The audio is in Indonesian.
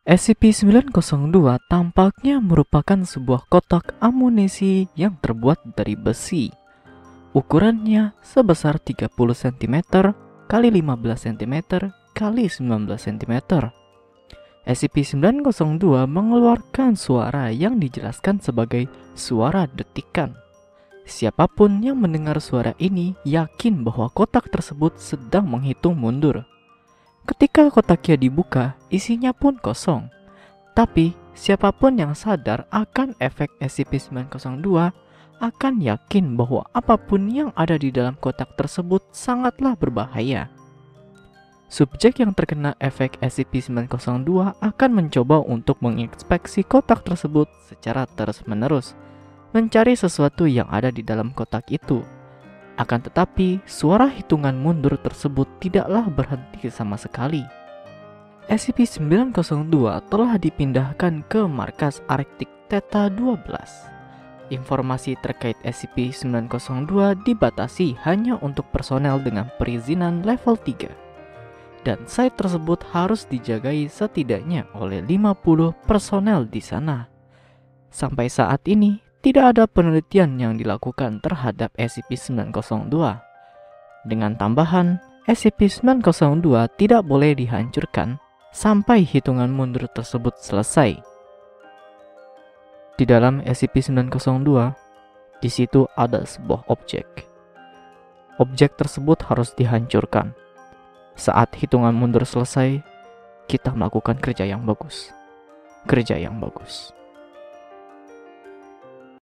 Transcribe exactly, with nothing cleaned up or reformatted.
S C P sembilan nol dua tampaknya merupakan sebuah kotak amunisi yang terbuat dari besi. Ukurannya sebesar tiga puluh sentimeter kali lima belas sentimeter kali sembilan belas sentimeter. S C P sembilan nol dua mengeluarkan suara yang dijelaskan sebagai suara detikan. Siapapun yang mendengar suara ini yakin bahwa kotak tersebut sedang menghitung mundur. Ketika kotaknya dibuka, isinya pun kosong. Tapi, siapapun yang sadar akan efek S C P sembilan nol dua akan yakin bahwa apapun yang ada di dalam kotak tersebut sangatlah berbahaya. Subjek yang terkena efek S C P sembilan nol dua akan mencoba untuk menginspeksi kotak tersebut secara terus-menerus, mencari sesuatu yang ada di dalam kotak itu. Akan tetapi, suara hitungan mundur tersebut tidaklah berhenti sama sekali. S C P sembilan nol dua telah dipindahkan ke markas Arctic Theta dua belas. Informasi terkait S C P sembilan nol dua dibatasi hanya untuk personel dengan perizinan level tiga. Dan site tersebut harus dijagai setidaknya oleh lima puluh personel di sana. Sampai saat ini, tidak ada penelitian yang dilakukan terhadap S C P sembilan nol dua. Dengan tambahan, S C P sembilan nol dua tidak boleh dihancurkan sampai hitungan mundur tersebut selesai. Di dalam S C P sembilan nol dua, di situ ada sebuah objek. Objek tersebut harus dihancurkan. Saat hitungan mundur selesai, kita melakukan kerja yang bagus. Kerja yang bagus.